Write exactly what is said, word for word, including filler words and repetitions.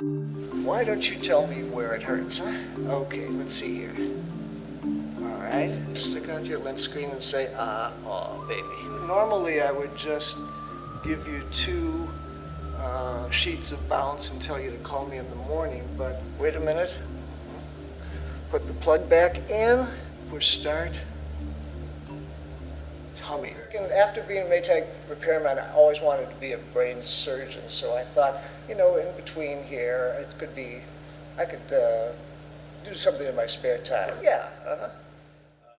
Why don't you tell me where it hurts, huh? Okay, let's see here. All right, stick out your lens screen and say, ah, oh, baby. Normally, I would just give you two uh, sheets of bounce and tell you to call me in the morning, but wait a minute. Put the plug back in, push start. It's humming. And after being a Maytag repairman, I always wanted to be a brain surgeon, so I thought, you know, in between here, it could be, I could uh, do something in my spare time. Yeah, uh-huh.